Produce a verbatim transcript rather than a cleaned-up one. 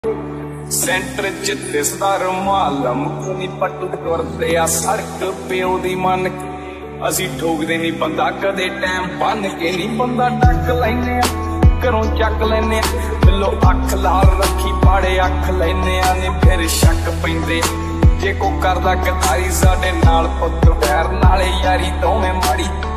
centre च दिसदा रुमाल मुकनी पट्टू तुरदे आ सड़क प्यो दी मन असी ठोकदे नी बंदा कदे टाइम बन के नी बंदा टक लैने घरों चक लैने दिलों अख लाल रखी पाड़े अख लैने ने फिर शक पैंदे जे को करदा गदारी साडे नाल पुत्तर पैर नाले यारी दोवें माड़ी